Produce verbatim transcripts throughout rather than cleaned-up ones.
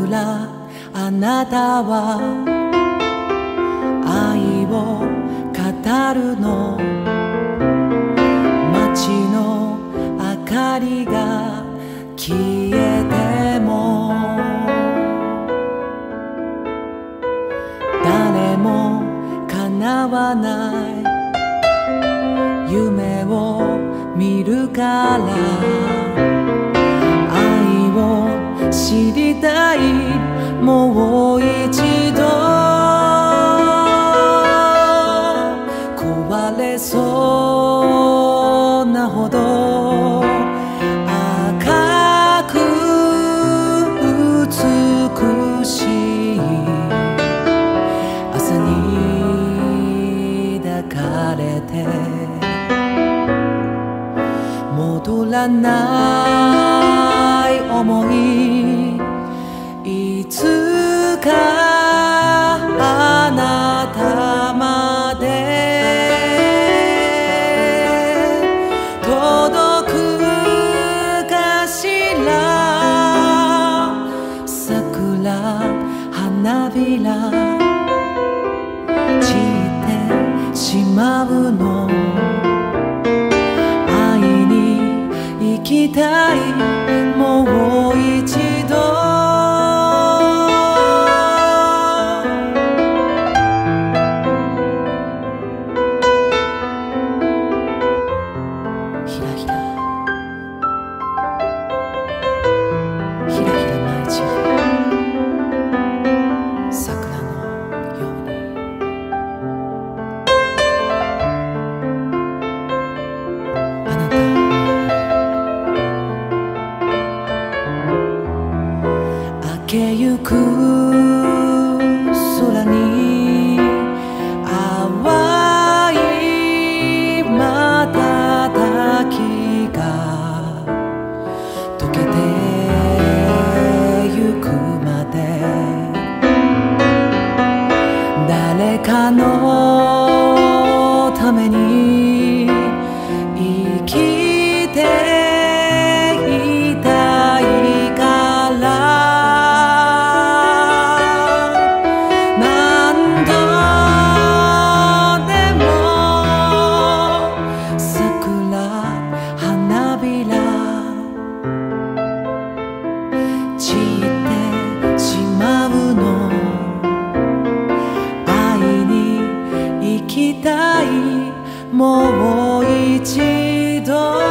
桜あなたは愛を語るの街の明かりが消えても誰も叶わない夢を見るから愛を知りたいもう一度壊れそうなほど赤く美しい朝に抱かれて戻らない想いいつかあなたまで届くかしら桜花びら散ってしまうの会いに行きたいもう一度明けゆく空に淡い瞬きが溶けてゆくまで誰かのために生きてもう一度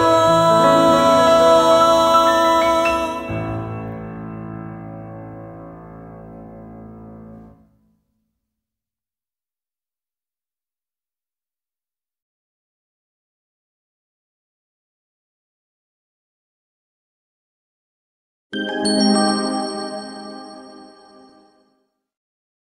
「